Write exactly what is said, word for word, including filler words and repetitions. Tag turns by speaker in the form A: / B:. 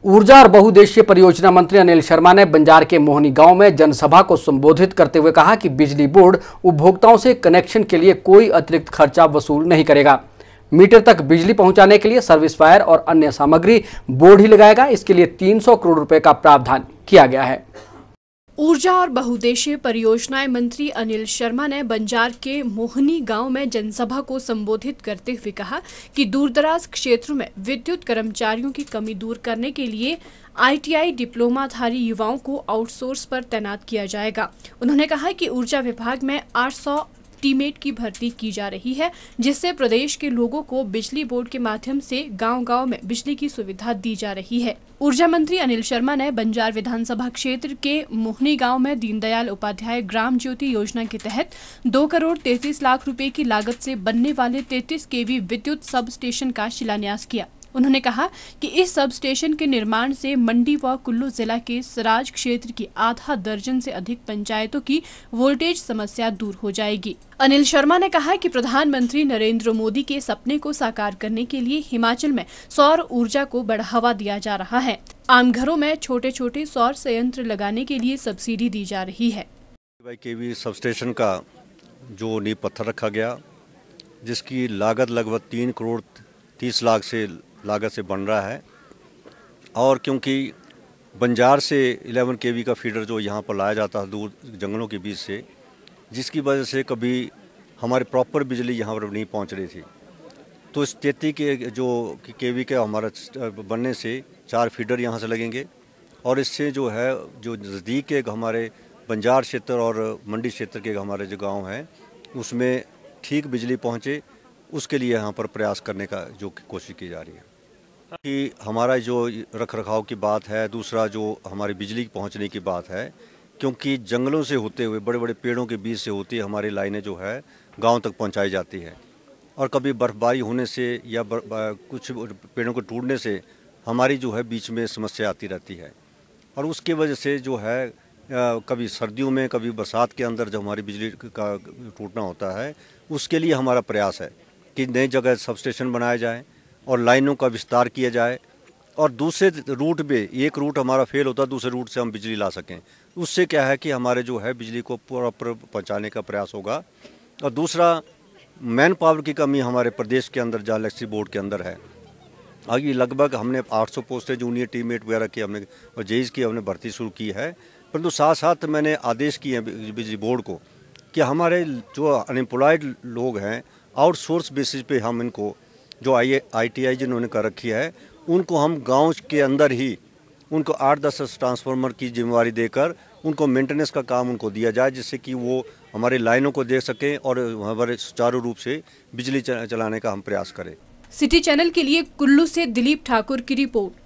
A: ऊर्जा और बहुउद्देशीय परियोजना मंत्री अनिल शर्मा ने बंजार के मोहनी गांव में जनसभा को संबोधित करते हुए कहा कि बिजली बोर्ड उपभोक्ताओं से कनेक्शन के लिए कोई अतिरिक्त खर्चा वसूल नहीं करेगा। मीटर तक बिजली पहुंचाने के लिए सर्विस वायर और अन्य सामग्री बोर्ड ही लगाएगा। इसके लिए तीन सौ करोड़ रुपए का प्रावधान किया गया है।
B: ऊर्जा और बहुउद्देशीय परियोजनाएं मंत्री अनिल शर्मा ने बंजार के मोहनी गांव में जनसभा को संबोधित करते हुए कहा कि दूरदराज क्षेत्रों में विद्युत कर्मचारियों की कमी दूर करने के लिए आई टी आई डिप्लोमाधारी युवाओं को आउटसोर्स पर तैनात किया जाएगा। उन्होंने कहा कि ऊर्जा विभाग में आठ सौ टीमेट की भर्ती की जा रही है, जिससे प्रदेश के लोगों को बिजली बोर्ड के माध्यम से गांव-गांव में बिजली की सुविधा दी जा रही है। ऊर्जा मंत्री अनिल शर्मा ने बंजार विधानसभा क्षेत्र के मोहनी गांव में दीनदयाल उपाध्याय ग्राम ज्योति योजना के तहत दो करोड़ तैंतीस लाख रुपए की लागत से बनने वाले तैंतीस केवी विद्युत सब स्टेशन का शिलान्यास किया। उन्होंने कहा कि इस सब स्टेशन के निर्माण से मंडी व कुल्लू जिला के सराज क्षेत्र की आधा दर्जन से अधिक पंचायतों की वोल्टेज समस्या दूर हो जाएगी। अनिल शर्मा ने कहा कि प्रधानमंत्री नरेंद्र मोदी के सपने को साकार करने के लिए हिमाचल में सौर ऊर्जा को बढ़ावा दिया जा रहा है। आम घरों में छोटे छोटे सौर संयंत्र लगाने के लिए सब्सिडी दी जा रही है।
C: केवी सब स्टेशन का जो नींव पत्थर रखा गया, जिसकी लागत लगभग तीन करोड़ तीस लाख से लागत से बन रहा है। और क्योंकि बंजार से ग्यारह केवी का फीडर जो यहाँ पर लाया जाता है दूर जंगलों के बीच से, जिसकी वजह से कभी हमारे प्रॉपर बिजली यहाँ पर नहीं पहुँच रही थी, तो इस तैंतीस के जो केवी का हमारा बनने से चार फीडर यहाँ से लगेंगे और इससे जो है जो नज़दीक के हमारे बंजार क्षेत्र और मंडी क्षेत्र के हमारे जो गाँव हैं उसमें ठीक बिजली पहुँचे, उसके लिए यहाँ पर प्रयास करने का जो कोशिश की जा रही है कि हमारा जो रख रखाव की बात है, दूसरा जो हमारी बिजली पहुँचने की बात है, क्योंकि जंगलों से होते हुए बड़े बड़े पेड़ों के बीच से होती हमारी लाइनें जो है गांव तक पहुंचाई जाती है और कभी बर्फबारी होने से या कुछ पेड़ों को टूटने से हमारी जो है बीच में समस्या आती रहती है और उसकी वजह से जो है कभी सर्दियों में कभी बरसात के अंदर जब हमारी बिजली का टूटना होता है, उसके लिए हमारा प्रयास है कि नई जगह सब स्टेशन बनाया जाए और लाइनों का विस्तार किया जाए और दूसरे रूट पे एक रूट हमारा फेल होता है, दूसरे रूट से हम बिजली ला सकें। उससे क्या है कि हमारे जो है बिजली को प्रॉपर पहुँचाने का प्रयास होगा। और दूसरा, मैन पावर की कमी हमारे प्रदेश के अंदर जल इलेक्ट्रिसिटी बोर्ड के अंदर है। आगे लगभग हमने आठ सौ पोस्टें जूनियर टीममेट वगैरह की हमने और जेईज की हमने भर्ती शुरू की है, परंतु साथ साथ मैंने आदेश किए हैं बिजली बोर्ड को कि हमारे जो अनएम्प्लॉयड लोग हैं आउटसोर्स बेसिस पे हम इनको जो आई आई टी आई जिन्होंने कर रखी है उनको हम गांव के अंदर ही उनको आठ दस ट्रांसफार्मर की जिम्मेवारी देकर उनको मेंटेनेंस का काम उनको दिया जाए, जिससे कि वो हमारी लाइनों को देख सकें और हमारे सुचारू रूप से बिजली चलाने का हम प्रयास करें।
B: सिटी चैनल के लिए कुल्लू से दिलीप ठाकुर की रिपोर्ट।